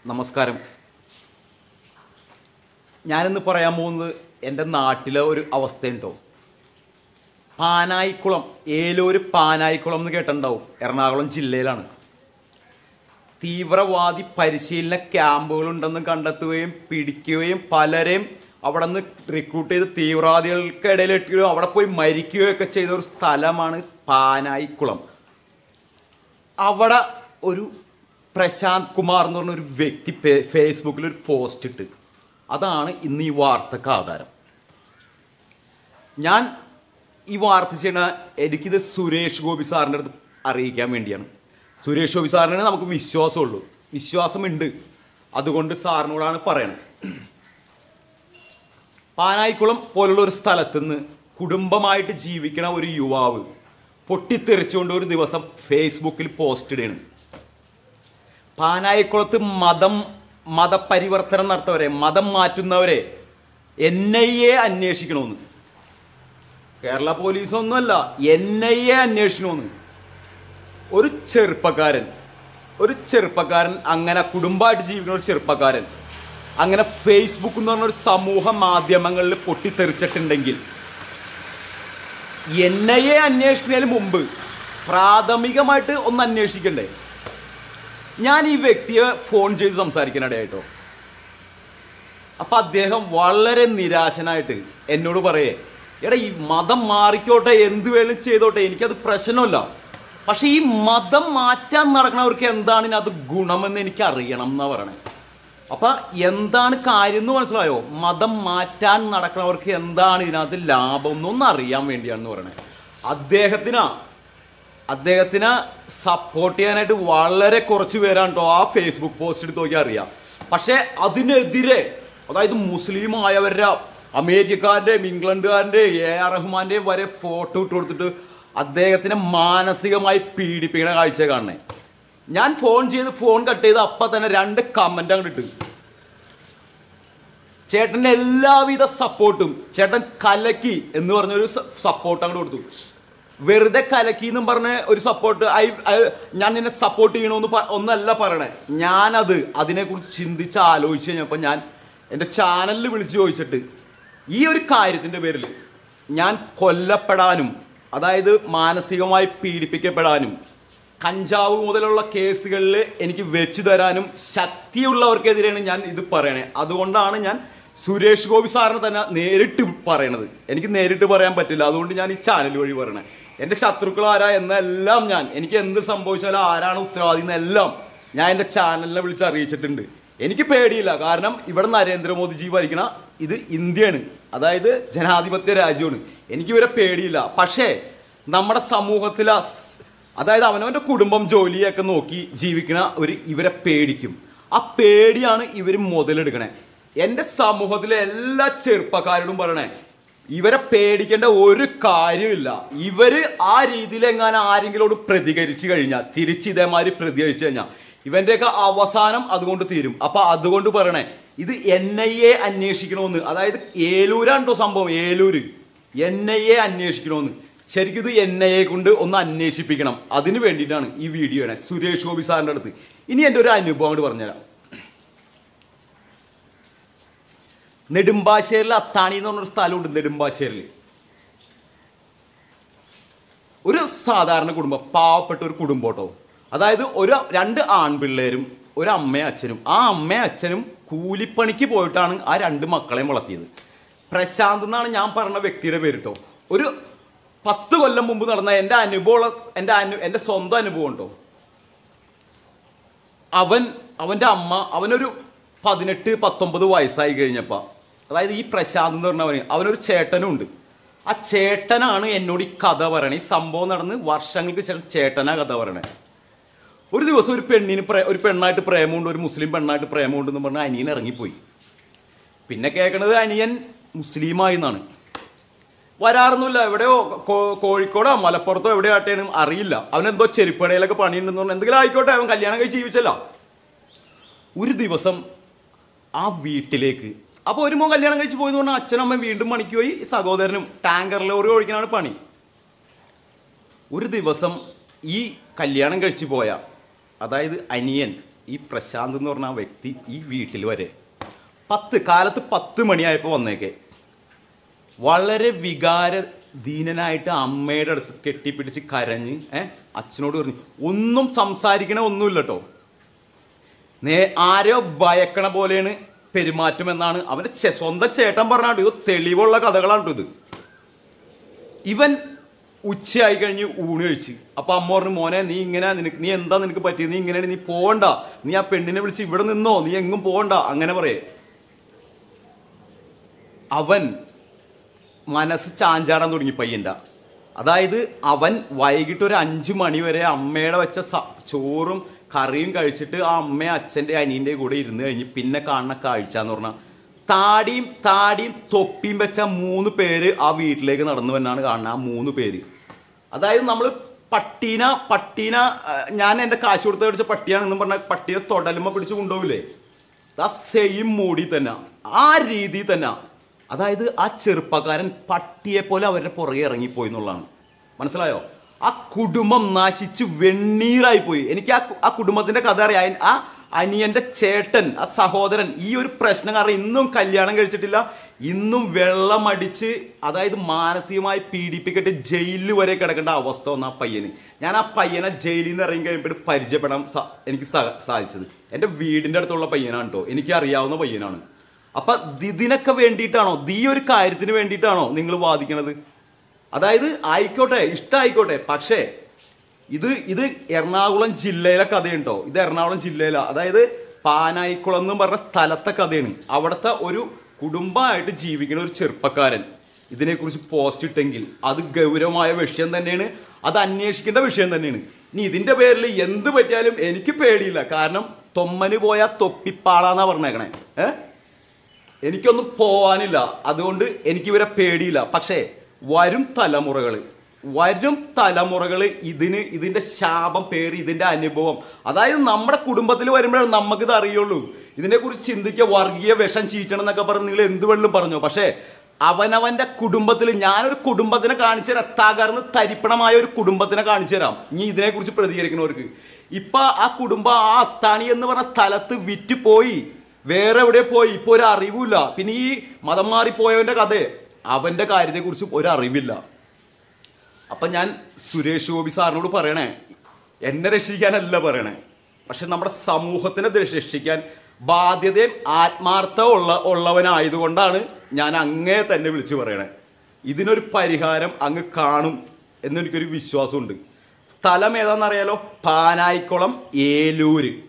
നമസ്കാരം. ഞാനിന്ന് പറയാൻ പോകുന്നത് എൻ്റെ നാട്ടിലെ ഒരു അവസ്ഥയുണ്ടോ. പാനായിക്കുളം, ഏലൂര് പാനായിക്കുളം എന്ന് കേട്ടിട്ടുണ്ടാവും. എറണാകുളം ജില്ലയിലാണ്. തീവ്രവാദി പരിശീലന ക്യാമ്പുകളുണ്ടെന്ന് കണ്ടെത്തുകയും പിടിക്കുകയും പലരെയും അവിടെ നിന്ന് റിക്രൂട്ട് ചെയ്ത് തീവ്രവാദികൾക്കിടയിൽ ഇട്ടുകയോ അവിടെ പോയി മരിക്കുകയൊക്കെ ചെയ്ത ഒരു സ്ഥലമാണ് പാനായിക്കുളം. അവിടെ ഒരു പ്രശാന്ത് കുമാർ എന്ന് പറഞ്ഞൊരു വ്യക്തി ഫേസ്ബുക്കിൽ ഒരു പോസ്റ്റ് ഇട്ട്. അതാണ് ഇന്ന് ഈ വാർത്തക്ക് ആധാരം. ഞാൻ ഈ വാർത്ത ചെയ്യണ എനിക്കിത് സുരേഷ് ഗോപി സാറിൻ്റെ അടുത്ത് അറിയിക്കാൻ വേണ്ടിയാണ്. സുരേഷ് ഗോപി സാറിനെ നമുക്ക് വിശ്വാസമുള്ളൂ, വിശ്വാസമുണ്ട്, അതുകൊണ്ട് സാറിനോടാണ് പറയണത്. പാനായിക്കുളം പോലുള്ള ഒരു സ്ഥലത്തുനിന്ന് കുടുംബമായിട്ട് ജീവിക്കണ ഒരു യുവാവ് പൊട്ടിത്തെറിച്ചുകൊണ്ട് ഒരു ദിവസം ഫേസ്ബുക്കിൽ പോസ്റ്റ് ഇടുകയാണ്. പാനായിക്കുളത്ത് മതപരിവർത്തനം നടത്തവരെ, മതം മാറ്റുന്നവരെ NIA അന്വേഷിക്കണമെന്ന്. കേരള പോലീസൊന്നുമല്ല, NIA അന്വേഷിക്കണമെന്ന്. ഒരു ചെറുപ്പക്കാരൻ അങ്ങനെ കുടുംബമായിട്ട് ജീവിക്കുന്ന ഒരു ചെറുപ്പക്കാരൻ അങ്ങനെ ഫേസ്ബുക്ക് എന്ന് പറഞ്ഞൊരു സമൂഹ മാധ്യമങ്ങളിൽ പൊട്ടിത്തെറിച്ചിട്ടുണ്ടെങ്കിൽ NIA അന്വേഷിക്കുന്നതിന് മുമ്പ് പ്രാഥമികമായിട്ട് ഒന്ന് അന്വേഷിക്കണ്ടേ? ഞാൻ ഈ വ്യക്തിയെ ഫോൺ ചെയ്ത് സംസാരിക്കാനിടയായിട്ടോ. അപ്പം അദ്ദേഹം വളരെ നിരാശനായിട്ട് എന്നോട് പറയേ, എടാ ഈ മതം മാറിക്കോട്ടെ, എന്ത് വേണം ചെയ്തോട്ടെ, എനിക്കത് പ്രശ്നമല്ല, പക്ഷെ ഈ മതം മാറ്റാൻ നടക്കണവർക്ക് എന്താണ് ഇതിനകത്ത് ഗുണമെന്ന് എനിക്ക് അറിയണം എന്നാണ് പറയണേ. അപ്പം എന്താണ് കാര്യം എന്ന് മനസ്സിലായോ? മതം മാറ്റാൻ നടക്കണവർക്ക് എന്താണ് ഇതിനകത്ത് ലാഭം എന്നൊന്ന് അറിയാൻ വേണ്ടിയാണെന്ന് പറയണേ. അദ്ദേഹത്തിനെ സപ്പോർട്ട് ചെയ്യാനായിട്ട് വളരെ കുറച്ച് പേരാണ് കേട്ടോ ആ ഫേസ്ബുക്ക് പോസ്റ്റ് എടുത്ത് നോക്കിയാൽ അറിയാം. പക്ഷേ അതിനെതിരെ, അതായത് മുസ്ലിം ആയവരുടെ, അമേരിക്കക്കാരൻ്റെയും ഇംഗ്ലണ്ടുകാരൻ്റെയും AR റഹ്മാൻ്റെയും വരെ ഫോട്ടോ ഇട്ട് കൊടുത്തിട്ട് അദ്ദേഹത്തിനെ മാനസികമായി പീഡിപ്പിക്കുന്ന കാഴ്ച കാണണേ. ഞാൻ ഫോൺ കട്ട് ചെയ്ത് അപ്പം തന്നെ 2 കമൻ്റ് അങ്ങോട്ട് ഇട്ട്. ചേട്ടൻ്റെ എല്ലാവിധ സപ്പോർട്ടും, ചേട്ടൻ കലക്കി എന്ന് പറഞ്ഞൊരു സപ്പോർട്ട് അങ്ങോട്ട് കൊടുത്തു. വെറുതെ കലക്കി എന്നും പറഞ്ഞ ഒരു സപ്പോർട്ട്, ഞാൻ നിന്നെ സപ്പോർട്ട് ചെയ്യണമെന്ന് ഒന്നല്ല പറയണേ. അതിനെക്കുറിച്ച് ചിന്തിച്ച് ആലോചിച്ച് കഴിഞ്ഞപ്പോൾ ഞാൻ എൻ്റെ ചാനലിൽ വിളിച്ച് ചോദിച്ചിട്ട് ഈ ഒരു കാര്യത്തിൻ്റെ പേരിൽ ഞാൻ കൊല്ലപ്പെടാനും, അതായത് മാനസികമായി പീഡിപ്പിക്കപ്പെടാനും, കഞ്ചാവ് മുതലുള്ള കേസുകളിൽ എനിക്ക് വെച്ചു തരാനും ശക്തിയുള്ളവർക്കെതിരെയാണ് ഞാൻ ഇത് പറയണേ. അതുകൊണ്ടാണ് ഞാൻ സുരേഷ് ഗോപി സാറിനെ തന്നെ നേരിട്ട് പറയണത്. എനിക്ക് നേരിട്ട് പറയാൻ പറ്റില്ല, അതുകൊണ്ട് ഞാൻ ഈ ചാനൽ വഴി പറയണേ. എൻ്റെ ശത്രുക്കൾ ആരാ എന്നെല്ലാം എനിക്ക് എന്ത് സംഭവിച്ചാലും ആരാണ് ഉത്തരവാദി എന്നെല്ലാം ഞാൻ എൻ്റെ ചാനലിനെ വിളിച്ച് അറിയിച്ചിട്ടുണ്ട്. എനിക്ക് പേടിയില്ല, കാരണം ഇവിടെ നരേന്ദ്രമോദിജി ഭരിക്കണ ഇത് ഇന്ത്യയാണ്, അതായത് ജനാധിപത്യ രാജ്യമാണ്. എനിക്കിവരെ പേടിയില്ല. പക്ഷേ നമ്മുടെ സമൂഹത്തിൽ, അതായത് അവനവൻ്റെ കുടുംബം ജോലിയൊക്കെ നോക്കി ജീവിക്കുന്ന ഇവരെ പേടിക്കും. ആ പേടിയാണ് ഇവർ മുതലെടുക്കണേ. എൻ്റെ സമൂഹത്തിലെ എല്ലാ ചെറുപ്പക്കാരോടും പറയണേ, ഇവരെ പേടിക്കേണ്ട ഒരു കാര്യമില്ല. ഇവർ ആ രീതിയിൽ എങ്ങാനും ആരെങ്കിലോട് പ്രതികരിച്ചു കഴിഞ്ഞാൽ, തിരിച്ച് ഇതേമാതിരി പ്രതികരിച്ചു കഴിഞ്ഞാൽ ഇവൻ്റെയൊക്കെ അവസാനം അതുകൊണ്ട് തീരും. അപ്പം അതുകൊണ്ട് പറയണേ, ഇത് NIA അന്വേഷിക്കണമെന്ന്. അതായത് ഏലൂരാണ്ടോ സംഭവം, ഏലൂര് NIA അന്വേഷിക്കണമെന്ന്. ശരിക്കും ഇത് NIA കൊണ്ട് ഒന്ന് അന്വേഷിപ്പിക്കണം. അതിന് വേണ്ടിയിട്ടാണ് ഈ വീഡിയോ ആണ് സുരേഷ് ഗോപി സാറിൻ്റെ അടുത്ത്. ഇനി എൻ്റെ ഒരു അനുഭവം അങ്ങോട്ട് പറഞ്ഞുതരാം. നെടുമ്പാശ്ശേരിൽ അത്താണി എന്ന് പറഞ്ഞൊരു സ്ഥലമുണ്ട്. നെടുമ്പാശ്ശേരിൽ ഒരു സാധാരണ കുടുംബം, പാവപ്പെട്ട ഒരു കുടുംബം കേട്ടോ. അതായത് 2 ആൺപിള്ളേരും ഒരു അമ്മയും അച്ഛനും. ആ അമ്മയും അച്ഛനും കൂലിപ്പണിക്ക് പോയിട്ടാണ് ആ 2 മക്കളെയും വളർത്തിയത്. പ്രശാന്ത് എന്നാണ് ഞാൻ പറഞ്ഞ വ്യക്തിയുടെ പേര് കേട്ടോ. ഒരു 10 കൊല്ലം മുമ്പ് നടന്ന എൻ്റെ അനുഭവം, എൻ്റെ സ്വന്തം അനുഭവം കേട്ടോ. അവൻ്റെ അമ്മ, അവനൊരു 18-19 വയസ്സായി കഴിഞ്ഞപ്പോൾ, അതായത് ഈ പ്രശാന്ത് എന്ന് പറഞ്ഞവന് അവനൊരു ചേട്ടനും ഉണ്ട്. ആ ചേട്ടനാണ് എന്നോട് ഈ കഥ പറയണേ. ഈ സംഭവം നടന്ന് വർഷങ്ങൾക്ക് ശേഷം ചേട്ടനാ കഥ പറയണേ. ഒരു ദിവസം ഒരു പെണ്ണായിട്ട് പ്രേമമുണ്ട്, ഒരു മുസ്ലിം പെണ്ണായിട്ട് പ്രേമമുണ്ടെന്ന് പറഞ്ഞാൽ അനിയൻ ഇറങ്ങിപ്പോയി. പിന്നെ കേൾക്കണത് അനിയൻ മുസ്ലിമായി എന്നാണ്. വരാറൊന്നുമില്ല, എവിടെയോ കോഴിക്കോടോ മലപ്പുറത്തോ എവിടെയോ ആട്ടേനും അറിയില്ല. അവനെന്തോ ചെരുപ്പടയിലൊക്കെ പണിയുണ്ടെന്ന് പറഞ്ഞാൽ എന്തെങ്കിലും ആയിക്കോട്ടെ, അവൻ കല്യാണം കഴിച്ച് ജീവിച്ചല്ല. ഒരു ദിവസം ആ വീട്ടിലേക്ക്, അപ്പോൾ ഒരു മോൻ കല്യാണം കഴിച്ച് പോയെന്ന് പറഞ്ഞാൽ അച്ഛനും അമ്മയും വീണ്ടും പണിക്ക് പോയി, സഹോദരനും ടാങ്കർ ലോറി ഓടിക്കാനാണ് പണി. ഒരു ദിവസം ഈ കല്യാണം കഴിച്ച് പോയ, അതായത് അനിയൻ, ഈ പ്രശാന്ത് എന്ന് പറഞ്ഞ ആ വ്യക്തി ഈ വീട്ടിൽ വരെ കാലത്ത് 10 മണിയായപ്പോൾ വന്നേക്കെ വളരെ വികാരധീനനായിട്ട് അമ്മയുടെ അടുത്ത് കെട്ടിപ്പിടിച്ച് കരഞ്ഞ് അച്ഛനോട് പറഞ്ഞു. ഒന്നും സംസാരിക്കണ ഒന്നുമില്ല കേട്ടോ. ആരോ ഭയക്കണ പോലെയാണ് പെരുമാറ്റം എന്നാണ് അവൻ്റെ സ്വന്തം ചേട്ടൻ പറഞ്ഞാണ്ട്. ഇത് തെളിവുള്ള കഥകളാണ് ഇത്. ഇവൻ ഉച്ചയായി കഴിഞ്ഞ് ഊണ് കഴിച്ച്. അപ്പം അമ്മ പറഞ്ഞു, മോനെ നീ ഇങ്ങനെ നീ എന്താ നിനക്ക് പറ്റിയത്, നീ ഇങ്ങനെയാണ്, നീ പോകണ്ട, നീ ആ പെണ്ണിനെ വിളിച്ച് ഇവിടെ നിന്നോ, നീ എങ്ങും പോകണ്ട, അങ്ങനെ പറയേ. അവൻ മനസ്സ് ചാഞ്ചാടാൻ തുടങ്ങി പയ്യൻ്റെ. അതായത് അവൻ വൈകിട്ട് ഒരു 5 മണി വരെ അമ്മയുടെ വെച്ച ചോറും കറിയും കഴിച്ചിട്ട് ആ അമ്മയും അച്ഛൻ്റെ അനിയൻ്റെ കൂടെ ഇരുന്ന് കഴിഞ്ഞ് പിന്നെ കാണുന്ന കാഴ്ച എന്ന് പറഞ്ഞാൽ താടിയും തൊപ്പിയും വെച്ച 3 പേര് ആ വീട്ടിലേക്ക് നടന്നു വന്നാണ് കാണുന്നത്. ആ 3 പേര്, അതായത് നമ്മൾ പട്ടീന ഞാൻ എൻ്റെ കാശ് കൊടുത്ത് മേടിച്ച പട്ടിയാണെന്നും പറഞ്ഞാൽ പട്ടീനെ തൊടലുമ്പോൾ പിടിച്ച് കൊണ്ടുപോകില്ലേ, ആ സെയിം മൂടി തന്നെ, ആ രീതിയിൽ തന്നെ. അതായത് ആ ചെറുപ്പക്കാരൻ പട്ടിയെ പോലെ അവരുടെ പുറകെ ഇറങ്ങിപ്പോയി എന്നുള്ളതാണ്. മനസ്സിലായോ? ആ കുടുംബം നശിച്ച് വെണ്ണീറായിപ്പോയി. എനിക്ക് ആ കുടുംബത്തിൻ്റെ കഥ അറിയാം. ആ അനിയൻ്റെ ചേട്ടൻ, ആ സഹോദരൻ ഈ ഒരു പ്രശ്നം കാരണം ഇന്നും കല്യാണം കഴിച്ചിട്ടില്ല, ഇന്നും വെള്ളമടിച്ച്, അതായത് മാനസികമായി പീഡിപ്പിക്കട്ട് ജയിലിൽ വരെ കിടക്കേണ്ട അവസ്ഥ വന്ന ആ പയ്യന്. ഞാൻ ആ പയ്യനെ ജയിലിൽ നിന്ന് ഇറങ്ങി കഴിയുമ്പോൾ പരിചയപ്പെടാൻ എനിക്ക് സാധിച്ചത്. എൻ്റെ വീടിൻ്റെ അടുത്തുള്ള പയ്യനാണ് കേട്ടോ, എനിക്ക് അറിയാവുന്ന പയ്യനാണ്. അപ്പം ഇതിനൊക്കെ വേണ്ടിയിട്ടാണോ, ഈ ഒരു കാര്യത്തിന് വേണ്ടിയിട്ടാണോ നിങ്ങൾ വാദിക്കണത്? അതായത് ആയിക്കോട്ടെ, ഇഷ്ടമായിക്കോട്ടെ, പക്ഷേ ഇത് എറണാകുളം ജില്ലയിലെ കഥയുണ്ടോ? ഇത് എറണാകുളം ജില്ലയിലാണ്, അതായത് പാനായിക്കുളം എന്ന് പറഞ്ഞ സ്ഥലത്തെ കഥയാണ്. അവിടുത്തെ ഒരു കുടുംബമായിട്ട് ജീവിക്കുന്ന ഒരു ചെറുപ്പക്കാരൻ ഇതിനെക്കുറിച്ച് പോസ്റ്റ് ഇട്ടെങ്കിൽ അത് ഗൗരവമായ വിഷയം തന്നെയാണ്, അത് അന്വേഷിക്കേണ്ട വിഷയം തന്നെയാണ്. ഇനി ഇതിൻ്റെ പേരിൽ എന്ത് പറ്റിയാലും എനിക്ക് പേടിയില്ല. കാരണം തൊമ്മന് പോയ തൊപ്പിപ്പാളാന്നാണ് പറഞ്ഞേക്കണേ. എനിക്കൊന്നും പോവാനില്ല, അതുകൊണ്ട് എനിക്കിവരെ പേടിയില്ല. പക്ഷേ വരും തലമുറകൾ ഇതിൻ്റെ ശാപം പേറി, ഇതിൻ്റെ അനുഭവം, അതായത് നമ്മുടെ കുടുംബത്തിൽ വരുമ്പോഴാണ് നമുക്കിത് അറിയുള്ളൂ. ഇതിനെക്കുറിച്ച് ചിന്തിക്കുക, വർഗീയ വിഷം ചീറ്റണം എന്നൊക്കെ പറഞ്ഞ് നിങ്ങൾ എന്ത് വേണമെങ്കിലും പറഞ്ഞു. പക്ഷേ അവനവൻ്റെ കുടുംബത്തിൽ, ഞാനൊരു കുടുംബത്തിനെ കാണിച്ചു തരാം, തകർന്ന് തരിപ്പണമായ ഒരു കുടുംബത്തിനെ കാണിച്ചു തരാം ഇനി ഇതിനെക്കുറിച്ച് പ്രതികരിക്കുന്നവർക്ക്. ഇപ്പം ആ കുടുംബം ആ അത്താണി എന്ന് പറഞ്ഞ സ്ഥലത്ത് വിറ്റ് പോയി, വേറെ എവിടെ പോയി, ഇപ്പോൾ ഒരു അറിവില്ല. പിന്നെ ഈ മതം മാറിപ്പോയവൻ്റെ കഥ, അവൻ്റെ കാര്യത്തെക്കുറിച്ച് ഒരറിവില്ല. അപ്പം ഞാൻ സുരേഷ് ഗോപി സാറിനോട് പറയണേ, എന്നെ രക്ഷിക്കാനല്ല പറയണേ, പക്ഷെ നമ്മുടെ സമൂഹത്തിനെ രക്ഷിക്കാൻ ബാധ്യതയും ഉള്ളവനായതുകൊണ്ടാണ് ഞാൻ അങ്ങേ തന്നെ വിളിച്ച് പറയണേ. ഇതിനൊരു പരിഹാരം അങ്ങ് കാണും എന്നെനിക്കൊരു വിശ്വാസമുണ്ട്. സ്ഥലം ഏതാണെന്നറിയാലോ? പാനായിക്കുളം, ഏലൂര്.